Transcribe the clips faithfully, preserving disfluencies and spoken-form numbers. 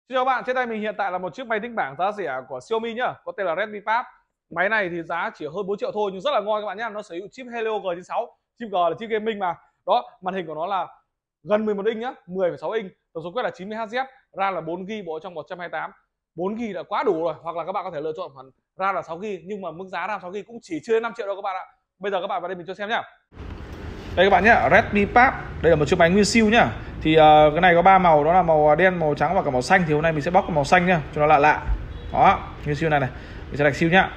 Xin chào các bạn, trên tay mình hiện tại là một chiếc máy tính bảng giá rẻ của Xiaomi nhá, có tên là Redmi Pad. Máy này thì giá chỉ hơn bốn triệu thôi nhưng rất là ngon các bạn nhá. Nó sở hữu chip Helio G chín sáu, chip G là chip gaming mà. Đó, màn hình của nó là gần mười một inch nhá, mười phẩy sáu inch, tổng số quét là chín mươi héc, RAM là bốn gi ga bai, bộ trong một trăm hai mươi tám. bốn gi ga bai đã quá đủ rồi, hoặc là các bạn có thể lựa chọn phần RAM là sáu gi ga bai, nhưng mà mức giá RAM sáu gi ga bai cũng chỉ chưa đến năm triệu đâu các bạn ạ. Bây giờ các bạn vào đây mình cho xem nhá. Đây các bạn nhé, Redmi Pad. Đây là một chiếc máy nguyên siêu nhá. Thì uh, cái này có ba màu, đó là màu đen, màu trắng và cả màu xanh. Thì hôm nay mình sẽ bóc cái màu xanh nhá, cho nó lạ lạ. Đó, nguyên siêu này này, mình sẽ đặt siêu nhá.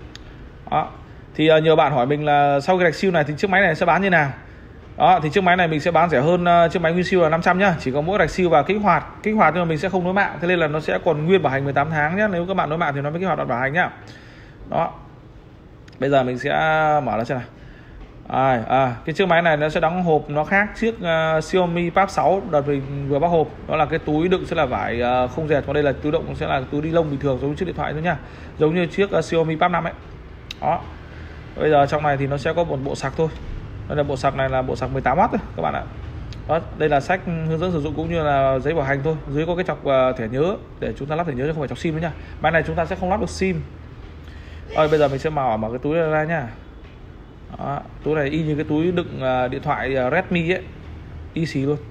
Đó. Thì uh, nhiều bạn hỏi mình là sau cái đặt siêu này thì chiếc máy này sẽ bán như nào. Đó, thì chiếc máy này mình sẽ bán rẻ hơn uh, chiếc máy nguyên siêu là năm trăm nhá, chỉ có mỗi đặt siêu và kích hoạt. Kích hoạt nhưng mà mình sẽ không nối mạng, thế nên là nó sẽ còn nguyên bảo hành mười tám tháng nhá. Nếu các bạn nối mạng thì nó mới kích hoạt đoạn bảo hành nhá. Đó. Bây giờ mình sẽ mở nó xem nào. À, à, cái chiếc máy này nó sẽ đóng hộp nó khác chiếc uh, Xiaomi Pad sáu đợt mình vừa bóc hộp. Đó là cái túi đựng sẽ là vải uh, không dệt, còn đây là túi đựng sẽ là túi ni lông bình thường giống như chiếc điện thoại thôi nhá, giống như chiếc uh, Xiaomi Pad năm ấy. Đó. Bây giờ trong này thì nó sẽ có một bộ sạc thôi. Đây là bộ sạc này là bộ sạc mười tám oát thôi các bạn ạ. Đó, đây là sách hướng dẫn sử dụng cũng như là giấy bảo hành thôi. Dưới có cái chọc uh, thẻ nhớ để chúng ta lắp thẻ nhớ chứ không phải chọc sim nữa nha. Máy này chúng ta sẽ không lắp được sim. Rồi bây giờ mình sẽ mở mở cái túi này ra nhá. Đó, túi này y như cái túi đựng uh, điện thoại uh, Redmi ấy, y xì luôn,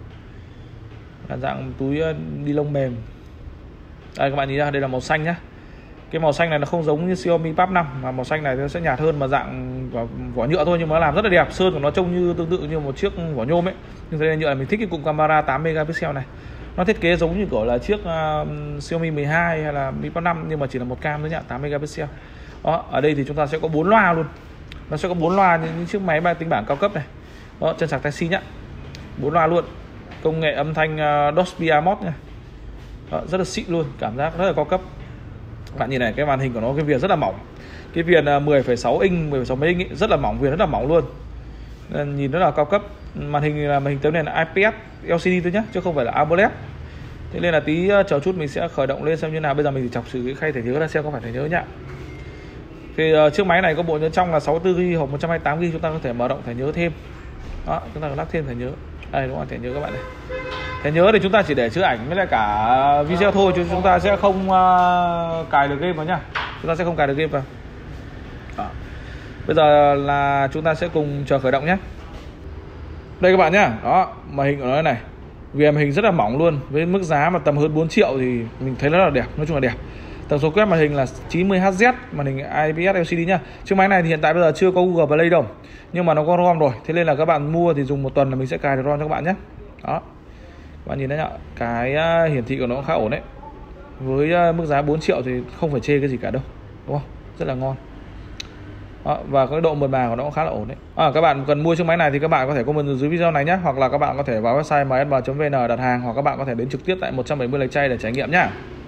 là dạng túi uh, ni lông mềm. Đây các bạn nhìn ra, đây là màu xanh nhá. Cái màu xanh này nó không giống như Xiaomi Pad năm, mà màu xanh này nó sẽ nhạt hơn, mà dạng vỏ, vỏ nhựa thôi, nhưng mà nó làm rất là đẹp. Sơn của nó trông như tương tự như một chiếc vỏ nhôm ấy, nhưng thế là nhựa. Mình thích cái cụm camera tám megapixel này, nó thiết kế giống như kiểu là chiếc uh, Xiaomi mười hai hay là Mi Pad năm, nhưng mà chỉ là một cam thôi nhá, tám megapixel. Đó, ở đây thì chúng ta sẽ có bốn loa luôn. Nó sẽ có bốn loa như những chiếc máy tính bảng cao cấp này. Đó, chân sạc Type-C nhá, bốn loa luôn, công nghệ âm thanh uh, Dolby Atmos nha. Đó, rất là xịn luôn, cảm giác rất là cao cấp. Bạn nhìn này, cái màn hình của nó, cái viền rất là mỏng, cái viền uh, mười phẩy sáu inch, mười phẩy sáu mấy inch ấy, rất là mỏng, viền rất là mỏng luôn. Nên nhìn rất là cao cấp. Màn hình là màn hình tấm nền là i pê ét lờ xê đê thôi nhá, chứ không phải là AMOLED. Thế nên là tí uh, chờ chút mình sẽ khởi động lên xem như nào. Bây giờ mình chỉ chọc thử cái khay thẻ nhớ ra xem có phải thẻ nhớ nhá. Thì uh, chiếc máy này có bộ nhớ trong là sáu mươi tư gi ga bai hoặc một trăm hai mươi tám gi ga bai, chúng ta có thể mở rộng thẻ nhớ thêm. Đó, chúng ta có lắp thêm thẻ nhớ. Đây đúng không, thẻ nhớ các bạn này. Thẻ nhớ thì chúng ta chỉ để chứa ảnh với lại cả video thôi, chứ chúng ta sẽ không uh, cài được game vào nhá. Chúng ta sẽ không cài được game vào. Đó. Bây giờ là chúng ta sẽ cùng chờ khởi động nhé. Đây các bạn nhá. Đó, màn hình của nó này. Vì màn hình rất là mỏng luôn, với mức giá mà tầm hơn bốn triệu thì mình thấy rất là đẹp, nói chung là đẹp. Tần số quét màn hình là chín mươi héc, màn hình i pê ét lờ xê đê nhá. Chiếc máy này thì hiện tại bây giờ chưa có Google Play đâu, nhưng mà nó có ROM rồi, thế nên là các bạn mua thì dùng một tuần là mình sẽ cài được ROM cho các bạn nhé. Đó, các bạn nhìn đấy nhá, cái uh, hiển thị của nó khá ổn đấy. Với uh, mức giá bốn triệu thì không phải chê cái gì cả đâu, đúng không? Rất là ngon. Đó, và cái độ mượt mà của nó cũng khá là ổn đấy. À, các bạn cần mua chiếc máy này thì các bạn có thể comment dưới video này nhé, hoặc là các bạn có thể vào website em ét em chấm vê en đặt hàng, hoặc các bạn có thể đến trực tiếp tại một trăm bảy mươi Lạch Tray để trải nghiệm nhá.